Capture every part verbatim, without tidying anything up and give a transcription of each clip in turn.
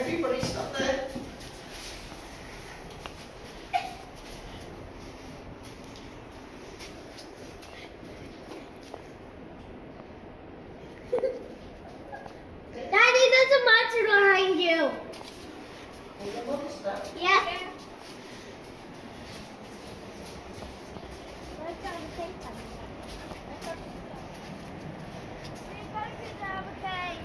Everybody stop there. Daddy, there's a monster behind you. There's a monster. Yeah. Let's go and take them. Let's go. We're going to the cave.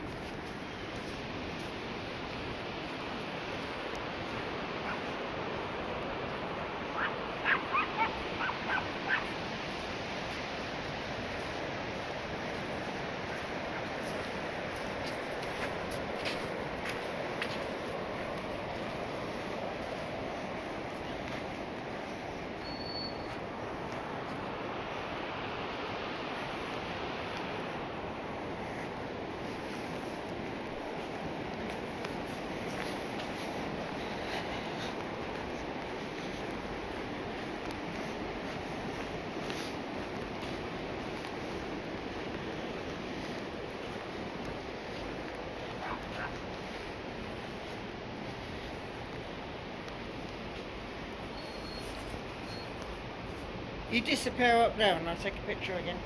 You disappear up there and I'll take a picture again.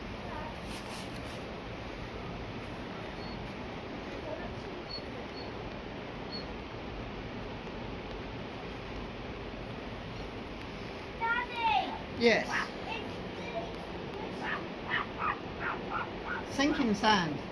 Daddy! Yes. Sinking sand.